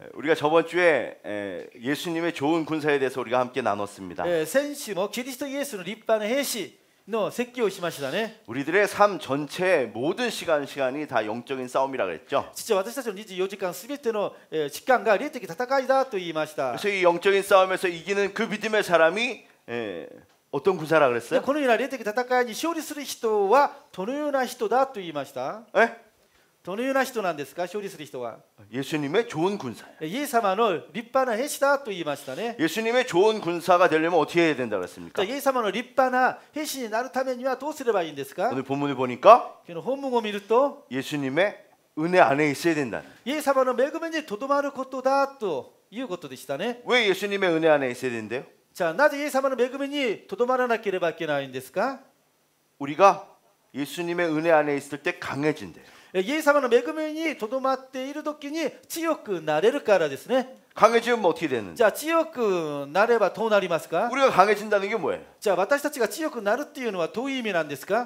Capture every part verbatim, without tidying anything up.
우리가 저번 주에 예수님의 좋은 군사에 대해서 우리가 함께 나눴습니다. えー先週もキリストイエスの立派な兵士の説教をしましたね。 우리들의 삶 전체의 모든 시간 시간이 다 영적인 싸움이라 그랬죠. 父は私たちのにじゅうよじかんすべてのえー時間が霊的戦いだと言いました。 그래서 이 영적인 싸움에서 이기는 그 믿음의 사람이 에, 어떤 군사라 で 그랬어요? このような霊的戦いに勝利する人はどのような人だと言いました。 에? どのような人なんですか、勝利する人は。 예수님의 좋은 군사예요. イエス様の立派な兵士だと言いましたね。 예수님의 좋은 군사가 되려면 어떻게 해야 된다 그랬습니까? イエス様の立派な兵士になるためにはどうすればいいんですか。 오늘 본문을 보니까 今日の本文を見ると、 예수님의 은혜 안에 있어야 된다는. イエス様の恵みにとどまることだということでしたね。 왜 예수님의 은혜 안에 있어야 된대요? じゃあなぜイエス様の恵みにとどまらなければいけないんですか。 우리가 예수님의 은혜 안에 있을 때 강해진대요. イエス様の恵みにとどまっているときに強くなれるからですね。 강해지면 어떻게 되는데? じゃあ強くなればどうなりますか。 우리가 강해진다는 게 뭐예요? じゃあ私たちが強くなるっていうのはどういう意味なんですか。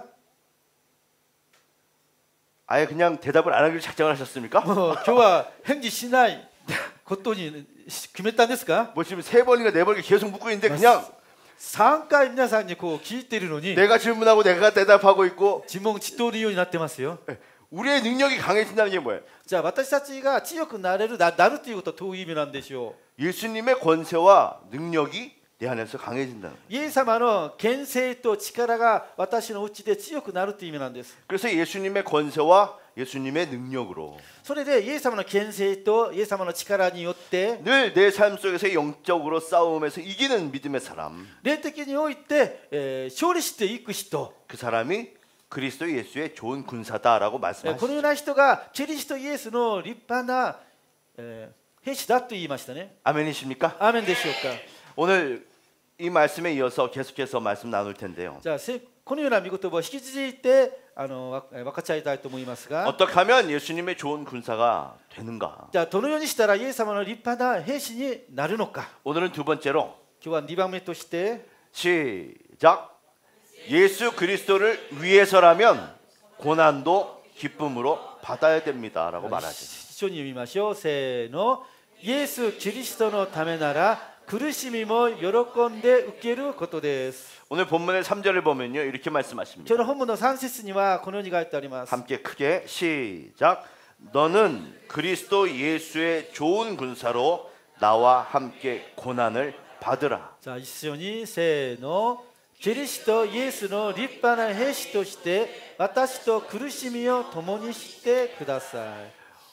아예 그냥 대답을 안 하기로 작정을 하셨습니까? もう今日は返事しないことに決めたんですか。 뭐 지금 세 번인가 네 번이나 계속 묻고 있는데 그냥 さんかい皆さんにこう聞いているのに 내가 질문하고 내가 대답하고 있고 自問自答るようになってますよ。 우리의 능력이 강해진다는 게 뭐예요? じゃあ私たちが強くなれるななるということはどういう意味なんでしょう。 예수님의 권세와 능력이 내 안에서 강해진다는 거예요. イエス様の権勢と力が私のうちで強くなるという意味なんです。 그래서 예수님의 권세와 예수님의 능력으로 それでイエス様の権勢とイエス様の力によって 늘 내 삶 속에서 영적으로 싸움에서 이기는 믿음의 사람, 霊的において、えー勝利していく人、 그 사람이 그리스도 예수의 좋은 군사다라고 えーこ 말씀하시죠. のような人がキリストイエスの立派な、えー兵士だと言いましたね。 아멘이십니까? アーメンでしょうか。 오늘 이 말씀에 이어서 계속해서 말씀 나눌 텐데요. じゃあせこのような御言葉を引き続いてあのわ分かち合いたいと思いますが、 어떻게 하면 예수님의 좋은 군사가 되는가? じゃあどのようにしたらイエス様の立派な兵士になるのか。 오늘은 두 번째로 今日はにばんめとして、 시작. 예수 그리스도를 위해서라면 고난도 기쁨으로 받아야 됩니다라고 말하죠. 一緒に読みましょう。せーの。イエス・キリストのためなら苦しみも喜んで受けることです。 오늘 본문의 삼 절을 보면요 이렇게 말씀하십니다. 今日の本文のさん節にはこのように書いてあります。 함께 크게 시작. 너는 그리스도 예수의 좋은 군사로 나와 함께 고난을 받으라. じゃあ一緒にせーの。キリストイエスの立派な兵士として私と苦しみを共にしてください。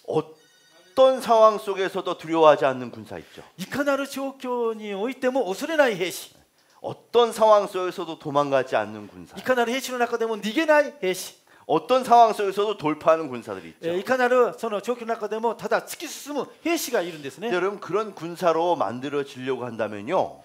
어떤 상황 속에서도 두려워하지 않는 군사 있죠. いかなる状況においても恐れない兵士、 어떤 상황 속에서도 도망가지 않는 군사. いかなる兵士の中でも逃げない兵士、 어떤 상황 속에서도 돌파하는 군사들이 えー 있죠. いかなるその状況の中でもただ突き進む兵士がいるんですね。 여러분 그런 군사로 만들어지려고 한다면요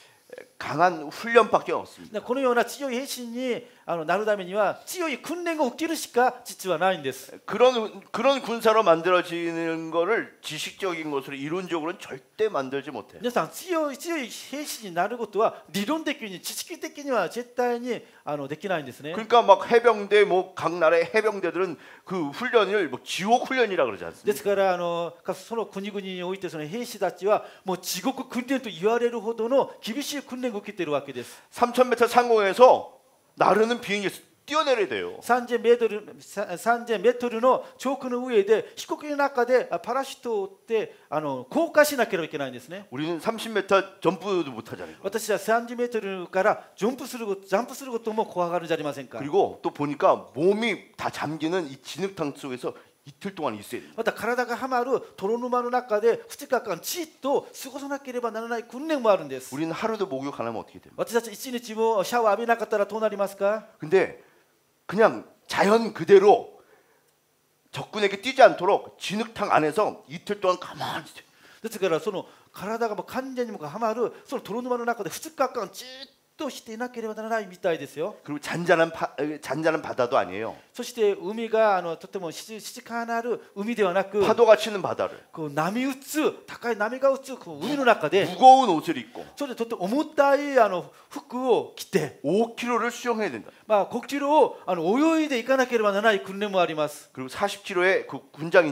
강한 훈련밖에 없습니다. このような強い兵士にあのなるためには強い訓練を受けるしか実はないんです。 그런 그런 군사로 만들어지는 거를 지식적인 것으로 이론적으로는 절대 만들지 못해요. 皆さん強い強い兵士になることは理論的に知識的には絶対にあのできないんですね。 그러니까 막 해병대 뭐 각 나라의 해병대들은 그 훈련을 뭐 지옥 훈련이라 그러지 で 않습니까? すからあのその国々においてその兵士たちはもう地獄訓練と言われるほどの厳しい訓練を受けているわけです。 삼천 미터 상공에서 나르는 비행기에서 뛰어내려야 돼요. さんぜんメートル、さんぜんメートルの上空の上で飛行機の中でパラシュートを追ってあの降下しなければいけないんですね。 우리는 삼십 미터 점프도 못 하잖아요. 私はさんじゅうメートルからジャンプすること、ジャンプすることも怖がるじゃありませんか。 그리고 또 보니까 몸이 다 잠기는 이 진흙탕 속에서 이틀 동안 있어야 돼요. また体がはまる泥沼の中でふつかかんじっと過ごさなければならない訓練もあるんです。 우리는 하루도 목욕 안 하면 어떻게 됩니까? 私たち一日もシャワー浴びなかったらどうなりますか。 근데 그냥 자연 그대로 적군에게 뛰지 않도록 진흙탕 안에서 이틀 동안 가만히 있어요. ですからその体がもう完全にもはまるその泥沼の中でふつかかんじっとしていなければならないみたいですよ。 그리고 잔잔한 바, 잔잔한 바다도 아니에요. そして海があのとても静かなる海ではなく 파도가 치는 바다를 こう波打つ高い波が打つこう海の中で 무거운 옷을 입고 それでとても重たいあの服を着て 오 킬로미터를 수영해야 된다. まあごキロをあの泳いでいかなければならない訓練もあります。 그리고 사십 킬로미터의 그 군장 있죠?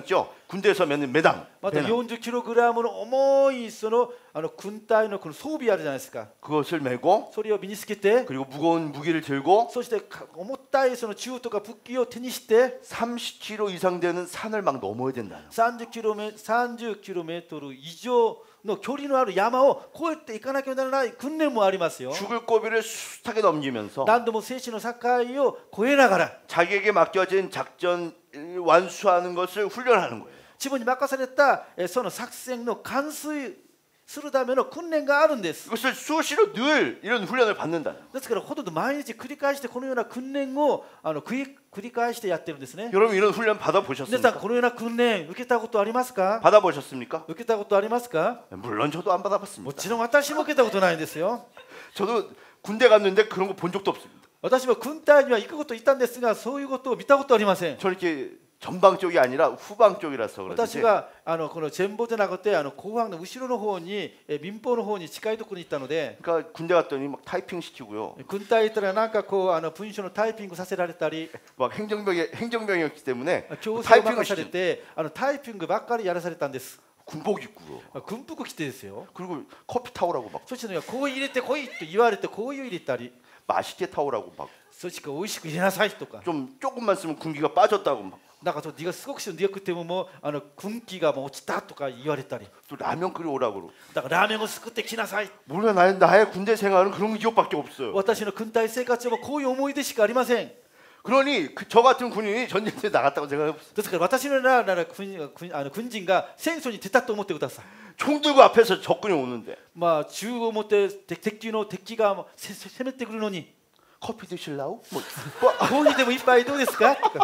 군대에서 매는 매당. また 배낭. よんじゅっキログラム の重いそのあの軍隊のこの装備あるじゃないですか。 그것을 메고 それを身につけて、 그리고 무거운 무기를 들고 そしてか重たいその銃とか武器を手にして 삼십 킬로미터 이상 되는 산을 막 넘어야 된다. さんじゅっキロメさんじゅっキロメートル以上の距離のある山を越えていかなきゃならない訓練もありますよ。 죽을 고비를 숱하게 넘기면서 何度も生死の境を越えながら 자기에게 맡겨진 작전 완수하는 것을 훈련하는 거예요. 自分に任されたえその作戦の完遂するための訓練があるんです。 그것을 수시로 늘 이런 훈련을 받는다. ですからほとんど毎日繰り返してこのような訓練をあの繰り繰り返してやってるんですね。 여러분 이런 훈련 皆 받아보셨습니까? さんこのような訓練受けたことありますか？ 받아보셨습니까? 受けたことありますか？ 물론 저도 안 も 받아봤습니다. ちろん私も受けたことないんですよ。 저도 군대 갔는데 그런 거 본 적도 없습니다. 私も軍隊には行くこと言ったんですが、そういうことを見たことありません。 저는 이렇게 전방 쪽이 아니라 후방 쪽이라서 私 그런지 はあのこの前方じゃなくてあの後方の後ろの方にえ民放の方に近いところに行ったので、 그러니까 군대 갔더니 막 타이핑 시키고요. 軍隊行ったらなんかこうあの文書のタイピングさせられたり、 막 행정병이 행정병이었기 때문에 強制を 타이핑을 任され 시키는 てあのタイピングばっかりやらされたんです。 군복 입고요. 軍服着てですよ。 그리고 커피 타오라고 막 そしてねこう入れてこいと言われてこういう入れたり、 맛있게 타오라고 막 そして美味しく入れなさいとか、 좀 조금만 쓰면 군기가 빠졌다고 막 なんかそう네가すごく強くてももうあの軍気がもう落ちたとか言われたり、 또 라면 끓여 오라고 그러고 だからラーメンを作ってきなさい。 몰라 나의, 나의 군대 생활은 그런 기억밖에 없어요. 私の軍隊生活もこういう思い出しかありません。 그러니 그, 저 같은 군인이 전쟁터에 나갔다고 생각해보세요. ですから私のようななら軍軍あの軍人が戦争に出たと思ってください。 총 들고 앞에서 적군이 오는데 まあ銃を持って敵敵の敵がもうせせ攻めてくるのに 커피 드실라고? 뭐, 뭐, コーヒーでも一杯どうですかとか、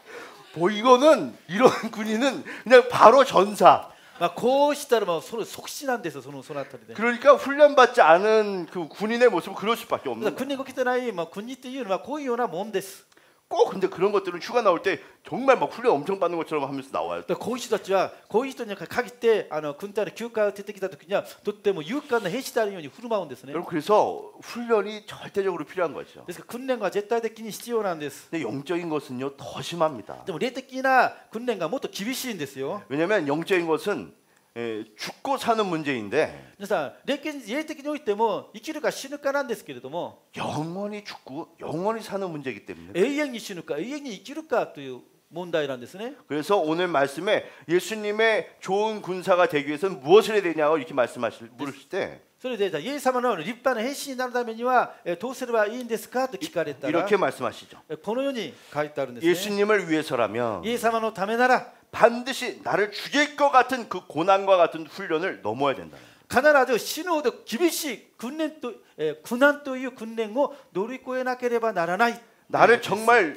뭐 이거는 이런 군인은 그냥 바로 전사. まあこうしたらもうそれ即死なんですよ。そのそのあたりで。 그러니까 훈련받지 않은 그 군인의 모습은 그럴 수밖에 だ 없는 から 거예요. 訓練が来てないまあ国っていうのはこういうようなもんです。 꼭 근데 그런 것들은 휴가 나올 때 정말 막 훈련 엄청 받는 것처럼 하면서 나와요. だからこういう人たちはこういう人に限ってあの軍隊の休暇が出てきた時にはとっても勇敢な兵士であるように振る舞うんですね。 여러분 그래서 훈련이 절대적으로 필요한 거죠. ですから訓練が絶対的に必要なんです。 근데 영적인 것은요 더 심합니다. でも霊的な訓練がもっと厳しいんですよ。 왜냐하면 영적인 것은 에, 죽고 사는 문제인데 皆さん霊的霊的においても生きるか死ぬかなんですけれども、 영원히 죽고 영원히 사는 문제이기 때문에 永遠に死ぬか永遠に生きるかという問題なんですね。 그래서 오늘 말씀에 예수님의 좋은 군사가 되기 위해서는 무엇을 해야 되냐고 이렇게 말씀하실 물으실 때 それでじゃあイエス様のように立派な兵士になるためにはえどうすればいいんですかと聞かれたら 이렇게 말씀하시죠. このように書いてあるんですね。 예수님을 위해서라면 イエス様のためなら 반드시 나를 죽일 것 같은 그 고난과 같은 훈련을 넘어야 된다. 必ず死ぬほど厳しい訓練と、えー苦難という訓練を乗り越えなければならない。 나를 정말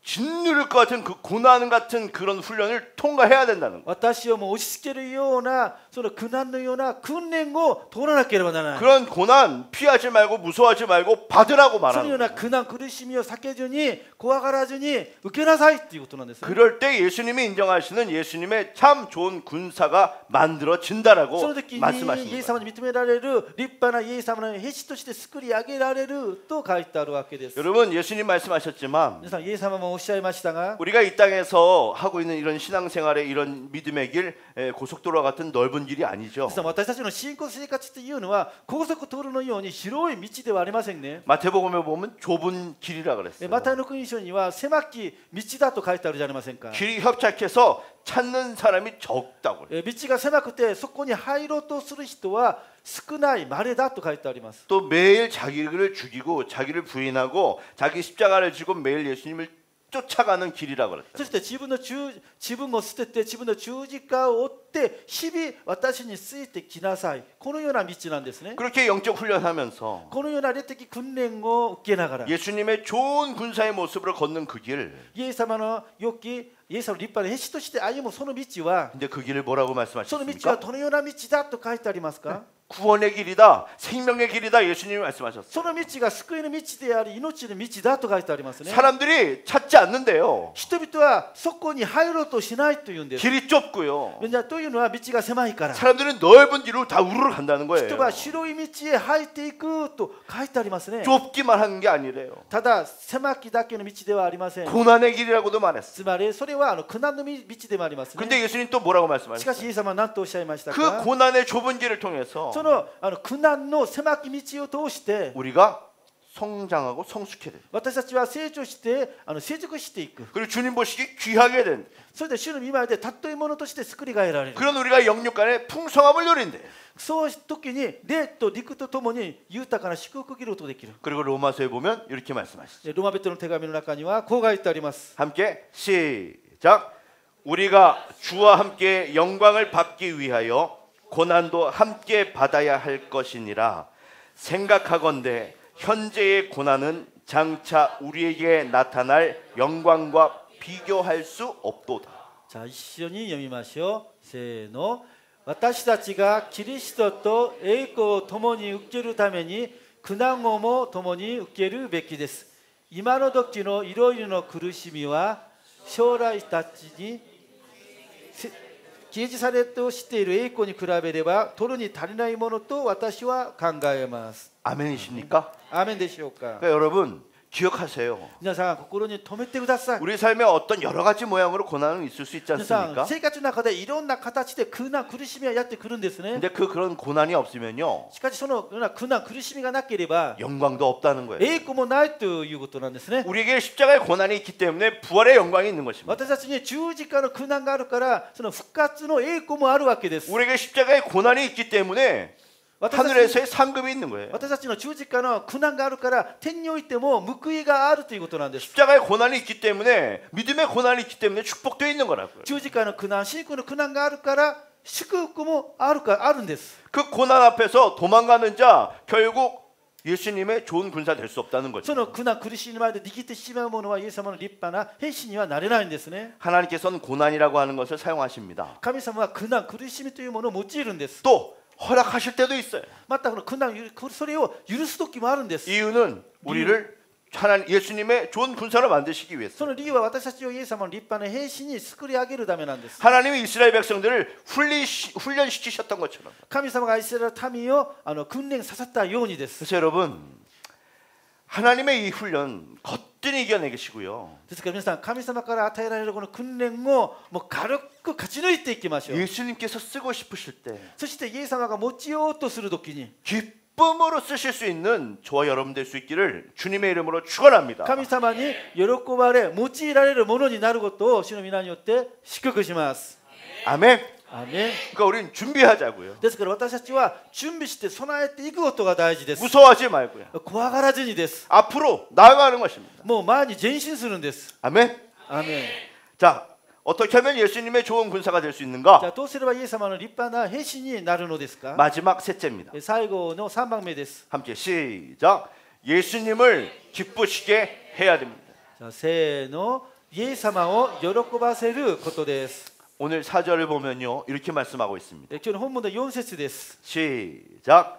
짓누를 것 같은 그 고난 같은 그런 훈련을 통과해야 된다는 거. 私をもう押し付けるようなその苦難のような訓練を通らなければならない。 그런 고난 피하지 말고 무서워하지 말고 받으라고 そのよう 말하는 な 거예요. 苦難苦しみを避けずに怖がらずに受けなさいっていうことなんですね。 그럴 때 예수님이 인정하시는 예수님의 참 좋은 군사가 そ 만들어진다라고 の時にイエ 말씀하십니다. ス様に認められる立派なイエス様の兵士として作り上げられると書いてあるわけです。 여러분 예수님 말씀하셨지만 皆さんイエス様もおっしゃいましたが、 우리가 이 땅에서 하고 있는 이런 신앙생활의 이런 믿음의 길 에, 고속도로와 같은 넓은 길이 아니죠. 皆さん私たちの信仰生活というのは高速道路のように広い道ではありませんね。 마태복음에 보면 좁은 길이라 え 그랬어요. マタイの福音書には狭き道だと書いてあるじゃありませんか。 길이 협착해서 찾는 사람이 적다고. え道が狭くてそこに入ろうとする人は少ない稀だと書いてあります。 또 매일 자기를 죽이고 자기를 부인하고 자기 십자가를 지고 매일 예수님을 쫓아가는 길이라고 그랬어요. そして自分の十自分を捨てて自分の十字架を追って日々私についてきなさい。このような道なんですね。 그렇게 영적 훈련하면서 このような霊的訓練を受けながら 예수님의 좋은 군사의 모습으로 걷는 그 길. イエス様の良きイエス様の立派な兵士として歩むその道は 근데 그 길을 뭐라고 その道は 말씀하셨습니까? どのような道だと書いてありますか？ 구원의 길이다, 생명의 길이다 예수님이 말씀하셨어요. その道が救いの道であり命の道だと書いてありますね。 사람들이 찾지 않는데요. 人々はそこに入ろうとしないというんです。 길이 좁고요. じゃあというのは道が狭いから。 사람들은 넓은 길로 다 우르르 간다는 거예요. 人は広い道へ入っていくと書いてありますね。 좁기만 하는 게 아니래요. ただ狭きだけの道ではありません。 고난의 길이라고도 말했어요. つまりそれはあの苦難の道でもありますね。 근데 예수님 또 뭐라고 しか 말씀하셨어요? しイエス様は何とおっしゃいました 그 か。 고난의 좁은 길을 통해서 そのあの苦難の狭き道を通して 우리가 성장하고 성숙해야 돼요. 私たちは成長してあの成熟していく。 그리고 주님 보시기 귀하게 된 それで主の御前で尊いものとして作り変えられる。 그런 우리가 영육 간의 풍성함을 누린대. そういう時に霊と陸とともに豊かな祝福を受けることができる。 그리고 로마서에 보면 이렇게 말씀하시죠. ローマ人の手紙の中にはこう書いてあります。 함께 시작. 우리가 주와 함께 영광을 받기 위하여 고난도 함께 받아야 할 것이니라. 생각하건대 현재의 고난은 장차 우리에게 나타날 영광과 비교할 수 없도다. じゃあ一緒に読みましょう。せーの。私たちがキリストと栄光を共に受けるために苦難をも共に受けるべきです。今の時のいろいろの苦しみは将来たちに掲示されとしている栄光に比べれば取るに足りないものと私は考えます。 아멘이십니까? アーメンでしょうか。 그러니까 여러분 기억하세요. 皆さん心に留めてください。 우리 삶에 어떤 여러 가지 모양으로 고난은 있을 수 있지 皆さん 않습니까? 生活の中でいろんな形で苦難苦しみはやってくるんですね。 근데 그 그런 고난이 없으면요 しかしそのような苦難苦しみがなければ 영광도 없다는 거예요. 栄光もないということなんですね。 우리에게 십자가의 고난이 있기 때문에 부활의 영광이 있는 것입니다. 私たちに十字架の苦難があるからその復活の栄光もあるわけです。 우리에게 십자가의 고난이 있기 때문에 私たち 하늘에서의 상급이 있는 거예요. 私たちの十字架の苦難があるから天においても報いがあるということなんです。 십자가의 고난이 있기 때문에 믿음의 고난이 있기 때문에 축복되어 있는 거라고요. 十字架の苦難、信仰の苦難があるから祝福もあるかあるんです。 그 고난 앞에서 도망가는 자 결국 예수님의 좋은 군사 될 수 없다는 거죠. その苦難苦しみまで握ってしまうものはイエス様の立派な兵士にはなれないんですね。 하나님께서는 고난이라고 하는 것을 사용하십니다. 神様は苦難苦しみというものを用いるんです。 또 허락하실 때도 있어요. またこの苦難それを許す時もあるんです。 이유는 우리를 하나님 예수님의 좋은 군사로 만드시기 위해서. その理由は私たちをイエス様の立派な兵士に作り上げるためなんです。 하나님이 이스라엘 백성들을 훈리, 훈련시키셨던 것처럼. 神様がイスラエルの民をあの訓練させたようにです。 그래서 여러분 하나님의 이 훈련 거뜬히 이겨내시고요. ですから皆さん神様から与えられるこの訓練をもう軽く勝ち抜いていきましょう。 예수님께서 쓰고 싶으실 때 そしてイエス様が持ちようとするときに 기쁨으로 쓰실 수 있는 저와 여러분 될 수 있기를 주님의 이름으로 축원합니다. 神様に喜ばれ用いられるものになることを主の皆によって祝福します。 아멘. アーメン。 그러니까 우리는 준비하자고요. ですから私たちは準備して備えていくことが大事です。 무서워하지 말고요. 怖がらずにです。 앞으로 나아가는 것입니다. もう前に前進するんです。 아멘. アーメン。 자, 어떻게 하면 예수님의 좋은 군사가 될 수 じゃ 있는가? あどうすればイエス様の立派な兵士になるのですか？ 마지막 셋째입니다. 最後のさんばんめです。 함께 시작. 예수님을 기쁘시게 해야 됩니다. じゃあせーの、イエス様を喜ばせることです。 오늘 사 절을 보면요 이렇게 말씀하고 있습니다. 今日の本文のよん節です。 시작.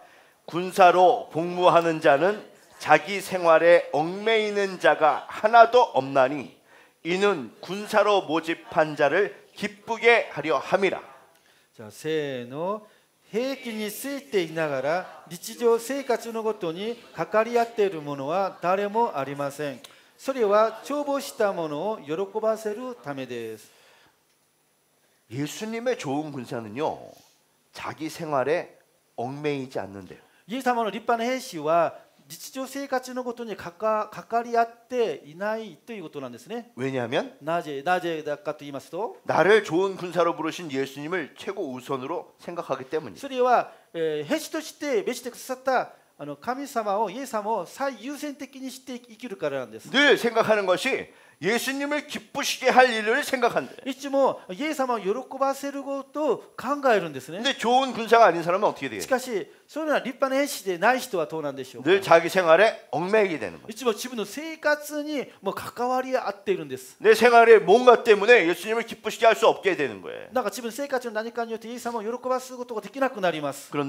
군사로 복무하는 자는 자기 생활에 얽매이는 자가 하나도 없나니 이는 군사로 모집한 자를 기쁘게 하려 함이라. じゃあせーの、兵器についていながら日常生活のごとにかかり合っているものは誰もありません。それは帳簿したものを喜ばせるためです。 예수님의 좋은 군사는요 자기 생활에 얽매이지 않는데요. イエス様の立派な兵士は日常生活のごとにかか、かかり合っていないということなんですね。 왜냐하면 なぜ、なぜだかと言いますと、 나를 좋은 군사로 부르신 예수님을 최고 우선으로 생각하기 때문이에요. それは、えー、兵士として召してくださったあの神様をイエス様を最優先的にして生きるからなんです。 늘 생각하는 것이 예수님을 기쁘시게 할 일을 생각한대. いつもイエス様を喜ばせることを考えるんですね。 근데 좋은 군사가 아닌 사람은 어떻게 돼요? しかし、そういうのは立派な兵士でない人はどうなんでしょうか。 늘 자기 생활에 얽매이게 되는 거예요. いつも自分の生活にもう関わり合っているんです。 내 생활에 뭔가 때문에 예수님을 기쁘시게 할 수 없게 되는 거예요. なんか自分の生活の何かによってイエス様を喜ばすことができなくなります。 그런데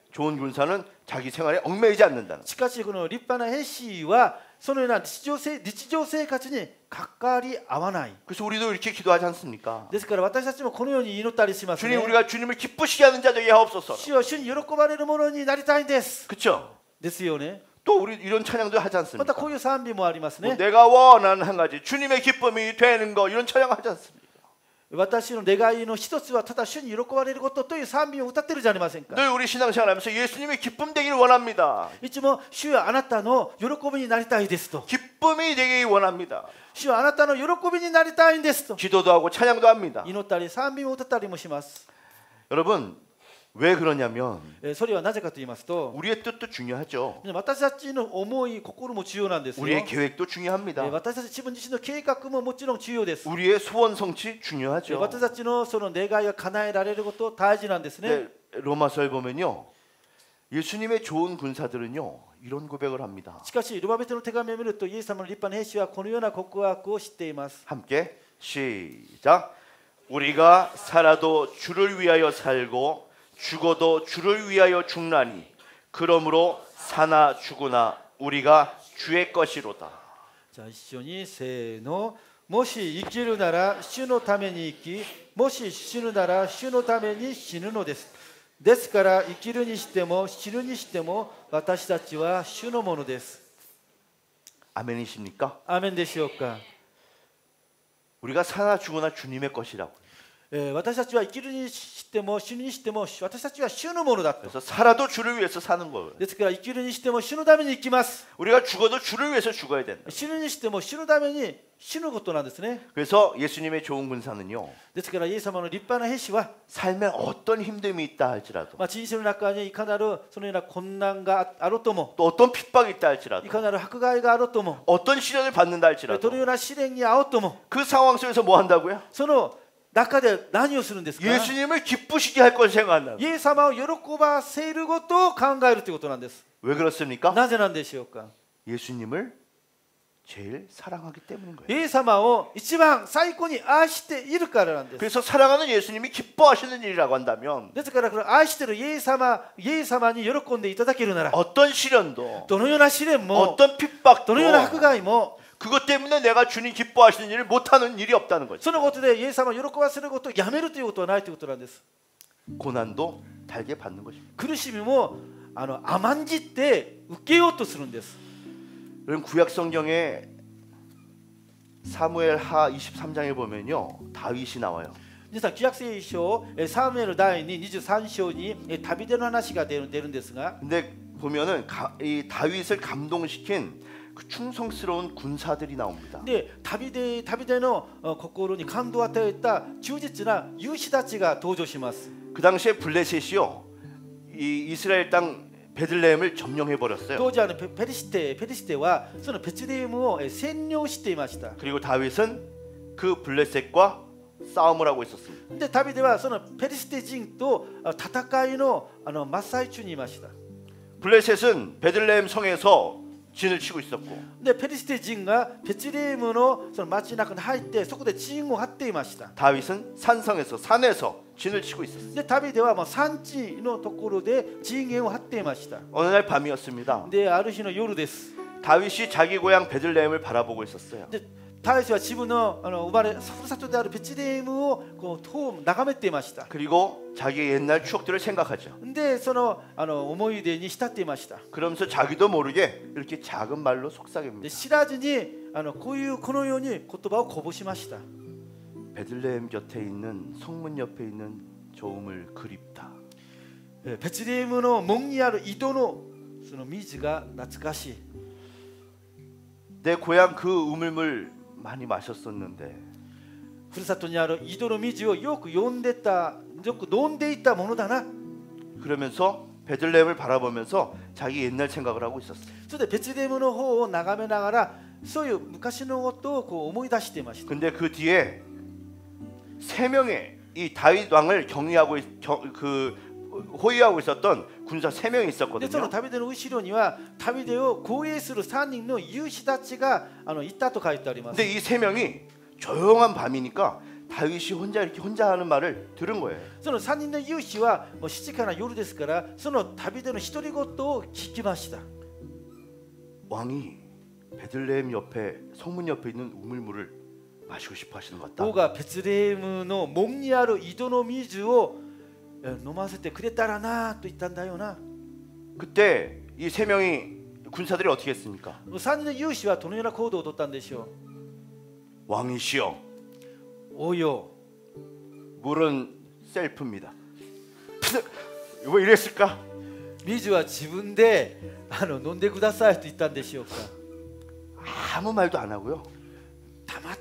좋은 군사는 자기 생활에 얽매이지 않는다는. しかしこの立派な兵士はそのような日常生日常生活に関わり合わない。 그래서 우리도 이렇게 기도하지 않습니까? ですから私たちもこのように祈ったりしますね。 주님 우리가 주님을 기쁘시게 하는 자 되게 하옵소서. 主よ、主に喜ばれるものになりたいんです。 그렇죠? ですよね。 또 우리 이런 찬양도 하지 ま 않습니까? たこういう賛美もあります 뭐 ね。 내가 원하는 한 가지 주님의 기쁨이 되는 거 이런 찬양 하지 않습니까? 私の願いの一つはただ主に喜ばれることという賛美を歌ってるじゃありませんか。 늘 우리 신앙생활하면서 예수님의 기쁨 되기를 원합니다. いつも主よ、あなたの喜びになりたいですと。 기쁨이 되기 원합니다. 主よ、あなたの喜びになりたいんですと。 기도도 하고 찬양도 합니다. 祈ったり賛美を歌ったりもします。 여러분 왜 그러냐면 えーそれはなぜかと言いますと、 우리의 뜻도 중요하죠. 私たちの思い、心も重要なんですよ。 우리의 계획도 중요합니다. えー私たち自分自身の計画ももちろん重要です。 우리의 소원 성취 えー 중요하죠. 私たちのその願いが叶えられること大事なんですね。 네, 로마서에 보면요. 예수님의 좋은 군사들은요. 이런 고백을 합니다. しかし、ロマ人の手紙を見ると、イエス様の立派な兵士はこのような告白を知っています。 함께 시작. 우리가 살아도 주를 위하여 살고 죽어도 주를 위하여 죽나니 그러므로 사나 죽으나 우리가 주의 것이로다. じゃあ一緒にせーの。もし生きるなら主のために生き、もし死ぬなら主のために死ぬのです。ですから生きるにしても死ぬにしても私たちは主のものです。 아멘이십니까? アーメンでしょうか。 우리가 사나 죽으나 주님의 것이라고. えー私たちは生きるにしても死ぬにしても私たちは主のものだと。 그래서 살아도 주를 위해서 사는 거예요. ですから生きるにしても主のために生きます。 우리가 죽어도 주를 위해서 죽어야 된다. 死ぬにしても主のために死ぬことなんですね。 그래서 예수님의 좋은 군사는요. ですからイエス様の立派な兵士は、 삶에 어떤 힘듦이 있다 할지라도 まあ、人生の中にいかなるそのような困難があろうとも、 또 어떤 핍박이 있다 い 할지라도 かなる迫害があろうとも、 어떤 시련을 받는다 ど 할지라도 のような試練に遭おうとも、 그 상황 속에서 뭐 한다고요? その中で何をするんですか。 예수님을 기쁘시게 할 것을 생각한다. イエス様を喜ばせることを考えるということなんです。 왜 그렇습니까? なぜなんでしょうか。 예수님을 제일 사랑하기 때문인 거예요. イエス様を一番最高に愛しているからなんです。 그래서 사랑하는 예수님이 기뻐하시는 일이라고 한다면 ですからこの愛しているイエス様、イエス様に喜んでいただけるなら、 어떤 시련도 どのような試練も、 어떤 핍박도 どのような迫害も、 그것 때문에 내가 주님 기뻐하시는 일을 못하는 일이 없다는 거죠. そのことでイエス様を喜ばせることをやめるということはないということなんです。 고난도 달게 받는 것입니다. 苦しみもあの甘んじって受けようとするんです。 그럼 구약 성경에 사무엘 하 이십삼 장에 보면요. 다윗이 나와요. 皆さん、旧約聖書サムエル第にじゅうさん章に旅での話が出る出るんですが、 근데 보면은 가, 이 다윗을 감동시킨 그 충성스러운 군사들이 나옵니다. で旅で旅でのあ心に感動を与えた忠実な勇士たちが登場します。 그 당시에 블레셋이요. 이 이스라엘 땅 베들레헴을 점령해 버렸어요. 当時あのペペリシテペリシテはそのベツレヘムをえ占領していました。 그리고 다윗은 그 블레셋과 싸움을 하고 있었습니다. で旅ではそのペリシテ人とあ戦いのあの真っ最中にいました。 블레셋은 베들레헴 성에서 진을 치고 있었고 でペリシテ人がベツレヘムのその町の中に入ってそこで陣を張っていました。 다윗은 산성에서 산에서 진을 치고 있었어요. で旅ではもう山地のところで陣営を張っていました。 어느 날 밤이었습니다. である日の夜です。 다윗이 자기 고향 베들레헴을 바라보고 있었어요. で大使は自分のあの生まれふるさとであるベツレヘムをこう遠眺めていました。 그리고 자기의 옛날 추억들을 생각하죠. でそのあの思い出に浸っていました。 그러면서 자기도 모르게 이렇게 작은 말로 で 속삭입니다. 知らずにあのこういうこのように言葉をこぼしました。 베들레헴 곁에 있는 성문 옆에 있는 저 우물 그립다. えベツレヘムの門にある井戸のその水が懐かしい。 내 고향 그 우물물 많이 마셨었는데 ふるさとにある井戸の水をよく飲んでたよく飲んでいたものだな。 그러면서 베들레헴을 바라보면서 자기 옛날 생각을 하고 있었어요. それでベツレヘムの方を眺めながらそういう昔のことをこう思い出していました。 근데 그 뒤에 세 명의 이 다윗 왕을 경위하고 있- 경- 그 호위하고 있었던 군사 세 명이 でその 있었거든요. 旅での後ろには旅でを護衛するさんにんの勇士たちがあのいたと書いてあります。 근데 이 세 명이 조용한 밤이니까 다윗이 혼자 이렇게 혼자 하는 말을 들은 거예요. そのさんにんの勇士はもうしちじから夜ですから、その旅での独り言を聞きました。 왕이 베들레헴 옆에 성문 옆에 있는 우물물을 마시고 싶어 하시는 것 같다. 王がベツレヘムの門にある井戸の水をえ飲ませてくれたらなと言ったんだよな。 그때 이 세 명이 군사들이 어떻게 했습니까? さんにんの勇士はどのような行動を取ったんでしょ 왕이시여, う。王よ、 물은 셀프입니다. 왜 이랬을까? 水は自分であの飲んでくださいと言ったんでしょうか。 아무 말도 안 하고요. 黙って、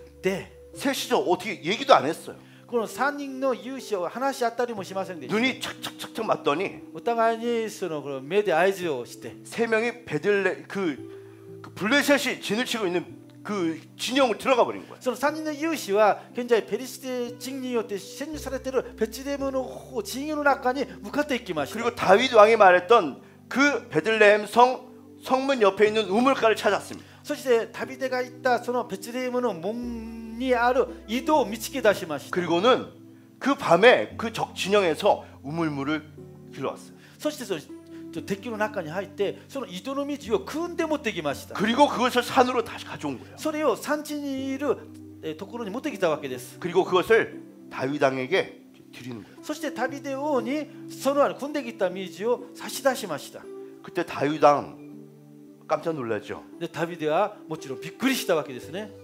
셋이서 어떻게 얘기도 안 했어요. このさんにんの勇士を話し合ったりもしませんでした。 눈이 착착착착 맞더니 お互いにそのこの目で合図をして、 세 명이 베들레 그, 그 블레셋이 진을 치고 있는 그 진영을 들어가 버린 거예요. そのさんにんの勇士は現在ペリシテ人によって占領されているベツレヘムの方陣営の中に向かっていきました。 그리고 다윗 왕이 말했던 그 베들레헴 성 성문 옆에 있는 우물가를 찾았습니다. そしてダビデが言ったそのベツレヘムの門にある井戸を見つけ出しました。 그리고는 그 밤에 그 적 진영에서 우물물을 길러왔어요. そしてその敵の中に入ってその井戸の水を汲んで持ってきました。 그리고 그것을 산으로 다시 가져온 거예요. それを山地にいるえーところに持ってきたわけです。 그리고 그것을 다윗 왕에게 드리는 거예요. そしてダビデ王にその汲んできた水を差し出しました。 그때 다윗 왕 깜짝 놀랐죠. でダビデはもちろんびっくりしたわけですね。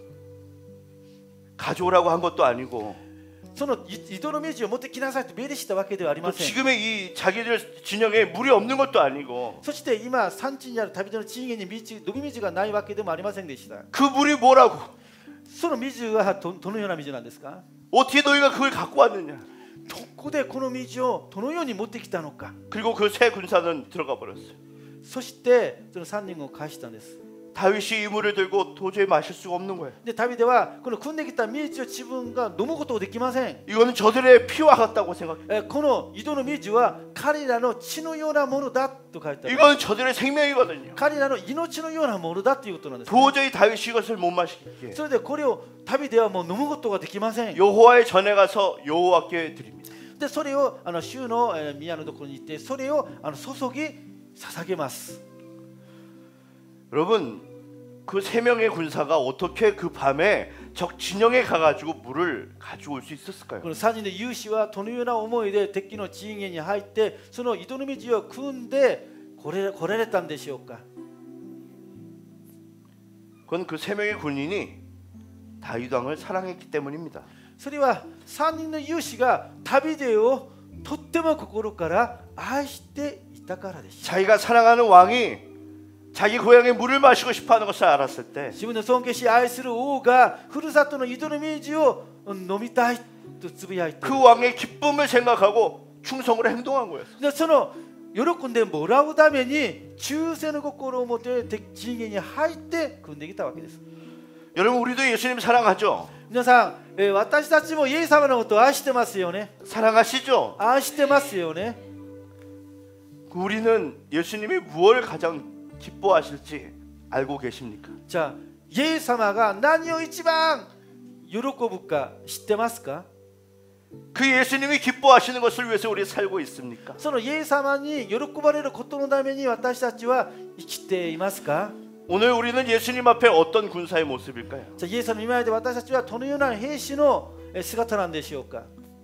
가져오라고 한 것도 아니고 その井戸の水を持ってきなさいと命令したわけではあり 또 ません。 지금의 이 자기들 진영에 물이 없는 것도 아니고 そして今山地にあるダビデの陣営に水飲み水がないわけでもありませんでした。 그 물이 뭐라고? その水はどどのような水なんですか？ 어떻게 너희가 그걸 갖고 왔느냐? どこでこの水をどのように持ってきたのか。 그리고 그 세 군사는 들어가 버렸어요. そしてそのさんにんを返したんです。 다윗이 이 물을 들고 도저히 마실 수가 없는 거예요. でダビデはこの汲んできた水を自分が飲むことができません。 이거는 저들의 피와 같다고 생각해요. えこの井戸の水は彼らの血のようなものだと書いてある。 이거는 저들의 생명이거든요. 彼らの命のようなものだということなんです、ね。 도저히 다윗이 이것을 못 마시게. それでこれをダビデはもう飲むことができません。 여호와의 전에 가서 여호와께 드립니다. でそれをあの主の、えー、宮のところに行ってそれをあの注ぎ捧げます。 여러분 그 세 명의 군사가 어떻게 그 밤에 적 진영에 가가지고 물을 가져올 수 있었을까요? このさんにんの勇士はどのような思いで敵の陣営に入ってその井戸の水を汲んで来れ、来られたんでしょうか。 그건 그 세 명의 군인이 다윗 왕을 사랑했기 때문입니다. それはさんにんの勇士がダビデをとっても心から愛していたからでした。 자기가 사랑하는 왕이 자기 고향에 물을 마시고 싶어하는 것을 알았을 때 自分の尊敬し愛する王がふるさとの井戸の水を飲みたいとつぶやいて、 그 왕의 기쁨을 생각하고 충성으로 행동한 거였어요. でその喜んでもらうために忠誠の心を持って陣営に入って組んできたわけです。 여러분 우리도 예수님 사랑하죠? 皆さん、えー私たちもイエス様のことを愛してますよね。 사랑하시죠? 愛してますよね。 우리는 예수님이 무엇을 가장 기뻐하실지 알고 계십니까? じゃあイエス様が何を一番喜ぶか知ってますか？ 그 예수님이 기뻐하시는 것을 위해서 우리 살고 있습니까? そのイエス様に喜ばれることのために私たちは生きていますか？ 오늘 우리는 예수님 앞에 어떤 군사의 모습일까요? じゃあイエス様の前で私たちはどのような兵士の姿なんでしょうか？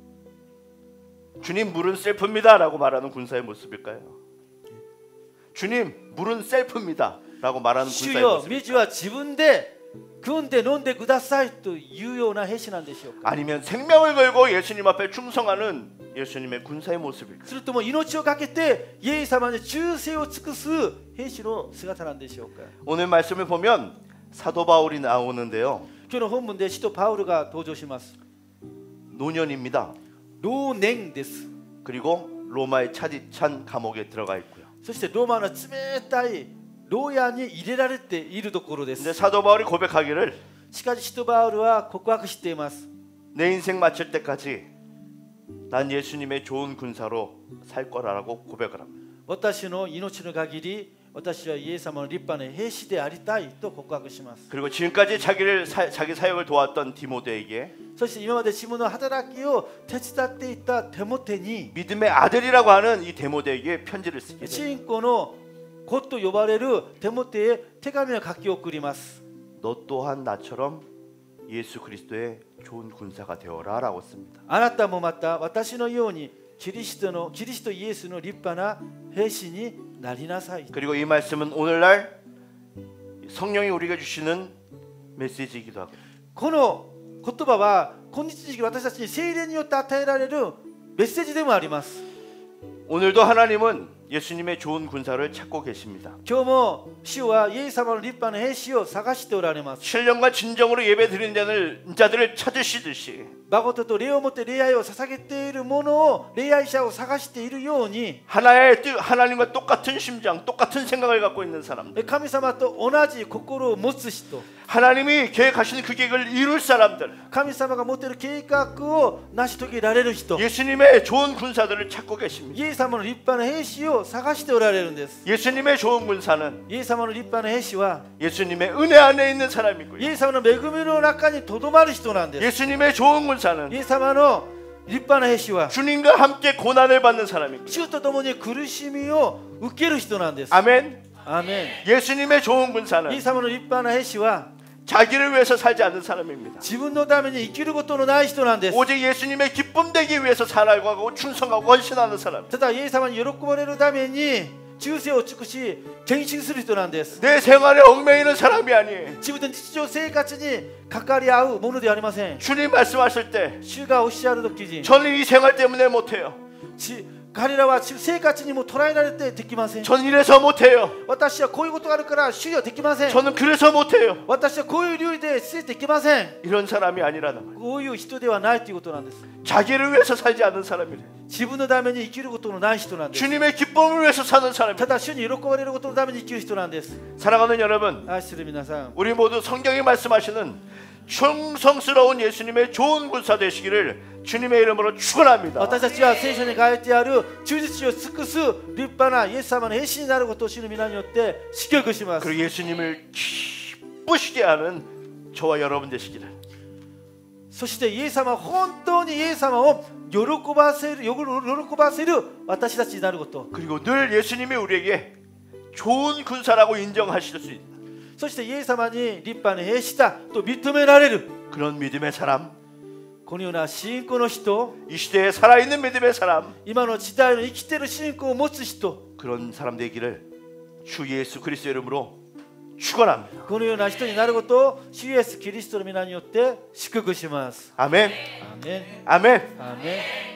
주님 물은 셀프입니다 라고 말하는 군사의 모습일까요? 주님 물은 셀프입니다 라고 말하는 군사의 主よ、 모습일까요? 水は自分で汲んで飲んでくださいというような兵士なんでしょうか？ 아니면 생명을 걸고 예수님 앞에 충성하는 예수님의 군사의 모습일까요? それとも命をかけてイエス様に忠誠を尽くす兵士の姿なんでしょうか？ 오늘 말씀을 보면 사도 바울이 나오는데요. 今日の本文で使徒パウルが登場します。 노년입니다. 老年です。 그리고 로마의 차디찬 감옥에 들어가 있고요. そしてローマの冷たい牢屋に入れられているところで 근데 す。 사도 바울이 고백하기를 しかし使徒パウルは告白しています。 내 인생 마칠 때까지 난 예수님의 좋은 군사로 살 거라고 고백을 합니다. 私の命の限り私はイエス様の立派な兵士でありたいと告白します。 그리고 지금까지 자기를 사, 자기 사역을 도왔던 디모데에게 そして今まで自分の働きを手伝っていたテモテに 믿음의 아들이라고 하는 이 디모데에게 편지를 쓰게 돼요. 信仰の子と呼ばれるテモテへ手紙を書き送ります。 너 또한 나처럼 예수 그리스도의 좋은 군사가 되어라라고 씁니다. あなたもまた私のようにキリストのキリストイエスの立派な兵士になりなさい。 그리고 이 말씀은 오늘날 성령이 우리에게 주시는 메시지이기도 하고 この言葉は今日時期私たちに聖霊によって与えられるメッセージでもあります。 오늘도 하나님은 예수님의 좋은 군사를 찾고 계십니다. 今日も主はイエス様の立派な兵士を探しておられます。 신령과 진정으로 예배드리는 자들, 자들을 찾으시듯이 誠と礼をもって礼拝を捧げている者を礼拝者を探しているように 하나의 뜻, 하나님과 똑같은 심장, 똑같은 생각을 갖고 있는 사람들, 神様と同じ心を持つ人 하나님이 계획하신 그 계획을 이룰 사람들, 神様が持っている計画を成し遂げられる人 예수님의 좋은 군사들을 찾고 계십니다. イエス様の立派な兵士を探しておられるんです。 예수님의 좋은 군사는 イエス様の立派な兵士は 예수님의 은혜 안에 있는 사람이고요. イエス様の恵みの中にとどまる人なんです。 예수님의 좋은 군사는 イエス様の立派な兵士は 주님과 함께 고난을 받는 사람입니다. 主と共に苦しみを受ける人なんです。 아멘. アーメン。 예수님의 좋은 イエ 군사는 ス様の立派な兵士は 자기를 위해서 살지 않는 사람입니다. 自分のために生きることのない人なんです。 오직 예수님의 기쁨 되기 위해서 살아가고 충성하고 헌신하는 사람. ただイエス様に喜ばれるために忠誠を尽くし献身する人なんです。 내 생활에 얽매이는 사람이 아니에요. 自分の日常生活に関わり合うものではありません。 주님 말씀하실 때 主がおっしゃる時に 저는 이 생활 때문에 못해요. ち彼らは生活にも捉えられてできません。 전 이래서 못해요. 私はこういうことがあるから主はできません。 저는 그래서 못해요. 私はこういう理由で出演できません。 이런 사람이 아니라는 거예요. こういう人ではないということなんです。 자기를 위해서 살지 않는 사람이래요. 自分のために生きることのない人なんです。 주님의 기쁨을 위해서 사는 た 사람이에요. だ主に喜ばれることのために生きる人なんです。 사랑하는 여러분, 愛する皆さん、 우리 모두 성경이 말씀하시는 충성스러운 예수님의 좋은 군사 되시기를 주님의 이름으로 축원합니다. 私たちは聖書に書いてある忠実を尽くす立派なイエス様の兵士になることを主の皆によって祝福します。 그리고 예수님을 기쁘시게 하는 저와 여러분 되시기를. そしてイエス様は本当にイエス様を喜ばせる、喜ばせる私たちになること。 그리고 늘 예수님이 우리에게 좋은 군사라고 인정하실 수 있는 そしてイエス様に立派な兵士だと認められる 그런 믿음의 사람, このような信仰の人、 이 시대에 살아있는 믿음의 사람, 今の時代の生きている信仰を持つ人、 그런 사람 되기를 주 예수 그리스도 이름으로 축원합니다. このような人になることを主イエスキリストの皆によって祝福します。 아멘. アーメン。 아멘. アーメン。